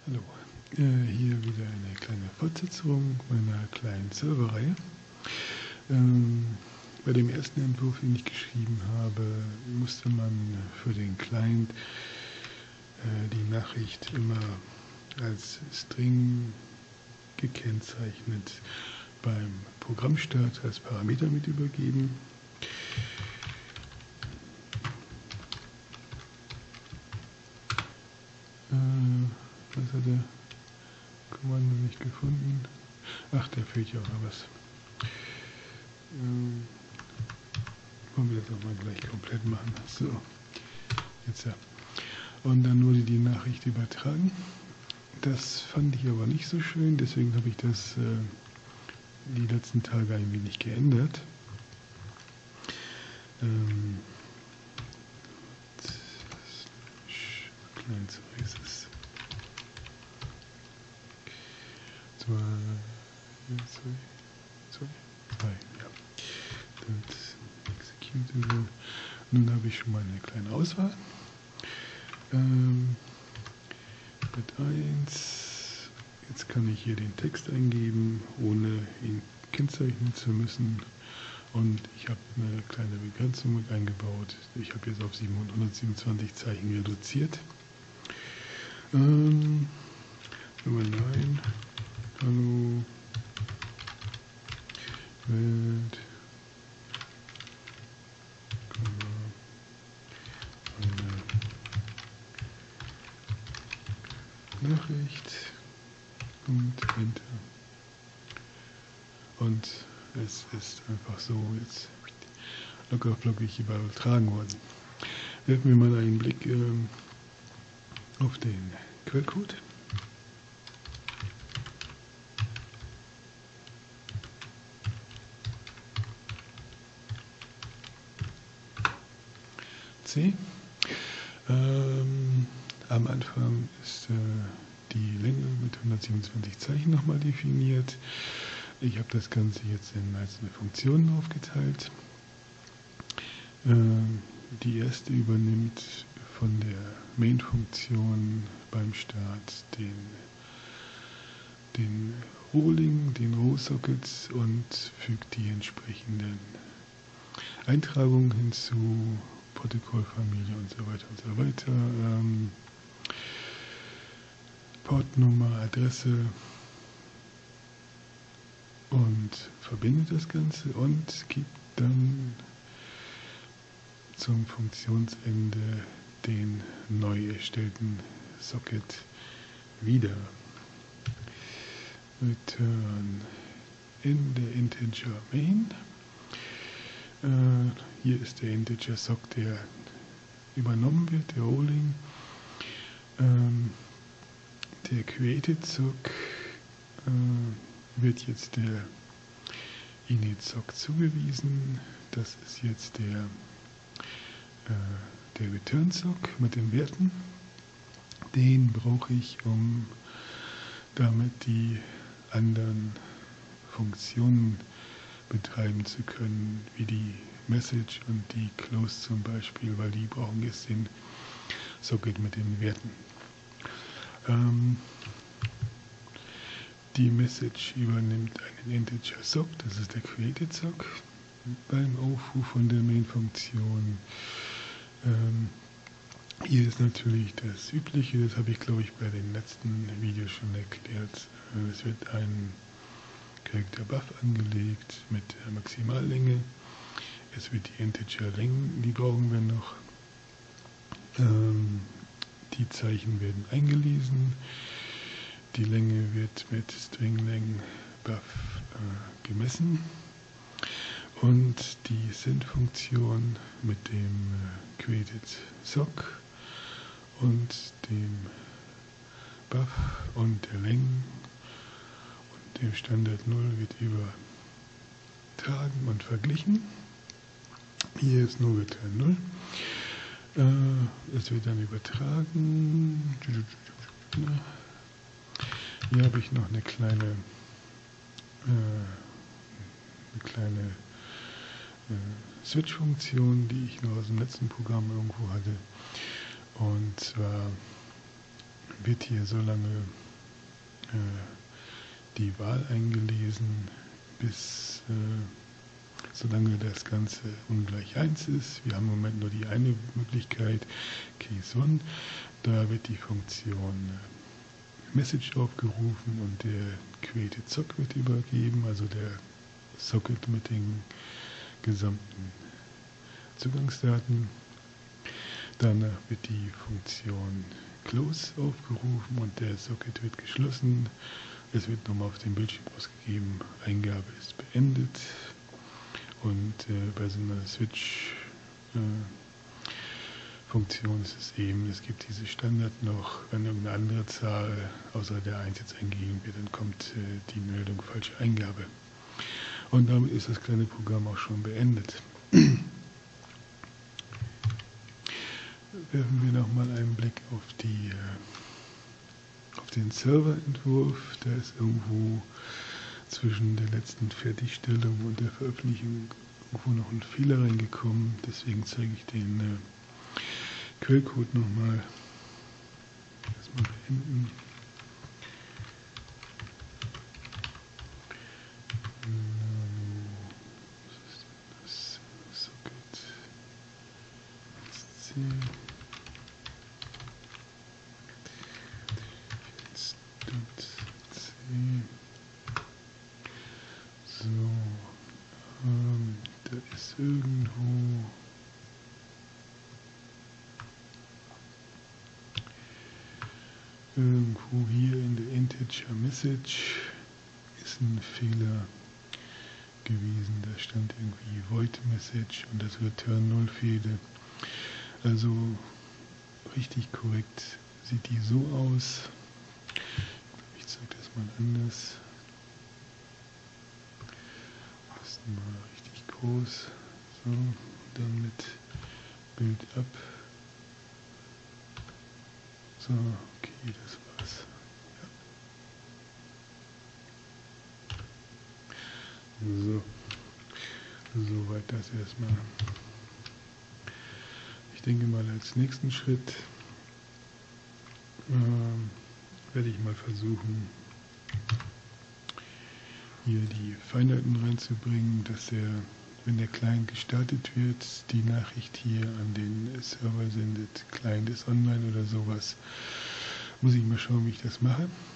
Hallo, hier wieder eine kleine Fortsetzung meiner kleinen Serverreihe. Bei dem ersten Entwurf, den ich geschrieben habe, musste man für den Client die Nachricht immer als String gekennzeichnet beim Programmstart als Parameter mit übergeben. Was hat der Kommando nicht gefunden? Ach, da fehlt ja auch noch was. Wollen wir das auch mal gleich komplett machen. So, jetzt ja. Und dann wurde die Nachricht übertragen. Das fand ich aber nicht so schön, deswegen habe ich das die letzten Tage ein wenig geändert. Klein so ist es. Zwei, ja. Das Executable. Nun habe ich schon mal eine kleine Auswahl. Bit 1. Jetzt kann ich hier den Text eingeben, ohne ihn kennzeichnen zu müssen. Und ich habe eine kleine Begrenzung mit eingebaut. Ich habe jetzt auf 727 Zeichen reduziert. Nummer 9. Hallo. Welt. Eine Nachricht. Und Enter. Und es ist einfach so jetzt locker flockig übertragen worden. Werfen wir mal einen Blick auf den Quellcode. C. Am Anfang ist die Länge mit 127 Zeichen nochmal definiert. Ich habe das Ganze jetzt in einzelne Funktionen aufgeteilt. Die erste übernimmt von der Main-Funktion beim Start den Rolling, den Row-Sockets und fügt die entsprechenden Eintragungen hinzu, Protokollfamilie und so weiter und so weiter, Portnummer, Adresse und verbindet das Ganze und gibt dann zum Funktionsende den neu erstellten Socket wieder. Return in der Integer Main. Hier ist der Integer Sock, der übernommen wird, der Rolling. Der Created Sock wird jetzt der Init Sock zugewiesen. Das ist jetzt der Return Sock mit den Werten. Den brauche ich, um damit die anderen Funktionen betreiben zu können, wie die Message und die Close zum Beispiel, weil die brauchen jetzt den Socket mit den Werten. Die Message übernimmt einen Integer Sock, das ist der Created Sock, beim Aufruf von der Main-Funktion. Hier ist natürlich das Übliche, das habe ich glaube ich bei den letzten Videos schon erklärt. Es wird ein Character Buff angelegt mit der Maximallänge. Es wird die Integer-Längen, die brauchen wir noch. Die Zeichen werden eingelesen. Die Länge wird mit String-Längen Buff gemessen. Und die Send-Funktion mit dem Created Sock und dem Buff und der Längen und dem Standard 0 wird übertragen und verglichen. Hier ist nur Return 0. Es wird dann übertragen. Hier habe ich noch eine kleine Switch-Funktion, die ich noch aus dem letzten Programm irgendwo hatte. Und zwar wird hier so lange die Wahl eingelesen, bis solange das Ganze ungleich 1 ist. Wir haben im Moment nur die eine Möglichkeit, Case 1. Da wird die Funktion Message aufgerufen und der Created Sock wird übergeben, also der Socket mit den gesamten Zugangsdaten. Danach wird die Funktion Close aufgerufen und der Socket wird geschlossen. Es wird nochmal auf dem Bildschirm ausgegeben, Eingabe ist beendet. Und bei so einer Switch-Funktion ist es eben, es gibt diese Standard noch, wenn irgendeine andere Zahl außer der 1 jetzt eingegeben wird, dann kommt die Meldung falsche Eingabe. Und damit ist das kleine Programm auch schon beendet. Werfen wir nochmal einen Blick auf den Serverentwurf. Da ist irgendwo zwischen der letzten Fertigstellung und der Veröffentlichung irgendwo noch ein Fehler reingekommen. Deswegen zeige ich den Quellcode nochmal. Erstmal beenden. Was ist denn das? Socket C. So, da ist irgendwo hier in der Integer Message ist ein Fehler gewesen. Da stand irgendwie Void Message und das Return 0 fehlte. Also richtig korrekt sieht die so aus. Ich zeige das mal anders. Das ist mal richtig groß. So, dann mit Bild ab. So, okay, das war's. Ja. So, soweit das erstmal. Ich denke mal als nächsten Schritt werde ich mal versuchen, hier die Feinheiten reinzubringen, dass wenn der Client gestartet wird, die Nachricht hier an den Server sendet, Client ist online oder sowas. Muss ich mal schauen, wie ich das mache.